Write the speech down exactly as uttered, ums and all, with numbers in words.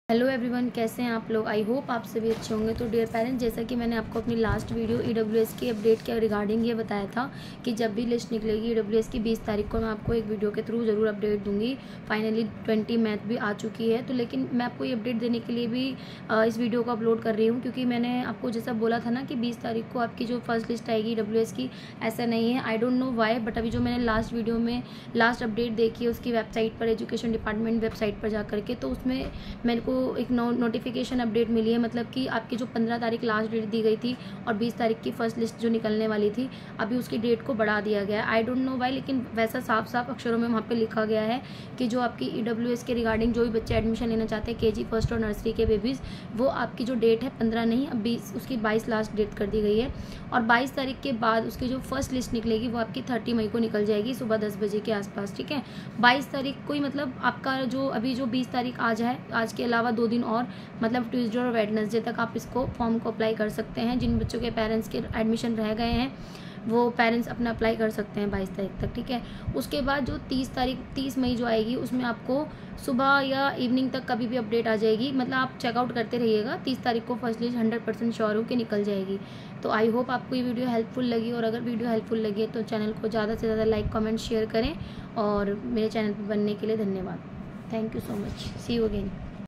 Hello everyone, कैसे हैं आप लोग। आई होप आप सभी अच्छे होंगे। तो डियर पेरेंट्स, जैसा कि मैंने आपको अपनी लास्ट वीडियो ईडब्ल्यूएस की अपडेट के रिगार्डिंग ये बताया था कि जब भी लिस्ट निकलेगी ईडब्ल्यूएस की बीस तारीख को मैं आपको एक वीडियो के थ्रू ज़रूर अपडेट दूंगी। फाइनली ट्वेंटी मैथ भी आ चुकी है, तो लेकिन मैं आपको ये अपडेट देने के लिए भी इस वीडियो को अपलोड कर रही हूँ, क्योंकि मैंने आपको जैसा बोला था ना कि बीस तारीख को आपकी जो फर्स्ट लिस्ट आएगी ईडब्ल्यूएस की, ऐसा नहीं है। I don't know why, but अभी जो मैंने लास्ट वीडियो में लास्ट अपडेट देखी है उसकी वेबसाइट पर, एजुकेशन डिपार्टमेंट वेबसाइट पर जा करके, तो उसमें मेरे को एक नोटिफिकेशन अपडेट मिली है। मतलब कि आपकी जो पंद्रह तारीख लास्ट डेट दी गई थी और बीस तारीख की फर्स्ट लिस्ट जो निकलने वाली थी, अभी उसकी डेट को बढ़ा दिया गया है। आई डोंट नो वाई, लेकिन वैसा साफ साफ अक्षरों में वहाँ पे लिखा गया है कि जो आपकी ईडब्ल्यूएस के रिगार्डिंग जो भी बच्चे एडमिशन लेना चाहते हैं केजी फर्स्ट और नर्सरी के बेबीज़, वो आपकी जो डेट है पंद्रह नहीं, अब बीस, उसकी बाईस लास्ट डेट कर दी गई है। और बाईस तारीख के बाद उसकी जो फर्स्ट लिस्ट निकलेगी वो आपकी थर्टी मई को निकल जाएगी सुबह दस बजे के आसपास। ठीक है, बाईस तारीख को ही, मतलब आपका जो अभी जो बीस तारीख आज है, आज के अलावा दो दिन और, मतलब ट्यूसडे और वेडनेसडे तक आप इसको फॉर्म को अप्लाई कर सकते हैं। जिन बच्चों के पेरेंट्स के एडमिशन रह गए हैं वो पेरेंट्स अपना अप्लाई कर सकते हैं बाईस तारीख तक। ठीक है, उसके बाद जो तीस तारीख तीस मई जो आएगी उसमें आपको सुबह या इवनिंग तक कभी भी अपडेट आ जाएगी। मतलब आप चेकआउट करते रहिएगा। तीस तारीख को first list hundred percent sure हूँ कि निकल जाएगी। तो आई होप आपको ये वीडियो हेल्पफुल लगी, और अगर वीडियो हेल्पफुल लगी है तो चैनल को ज़्यादा से ज़्यादा लाइक कमेंट शेयर करें, और मेरे चैनल पर बनने के लिए धन्यवाद। Thank you so much. See you again.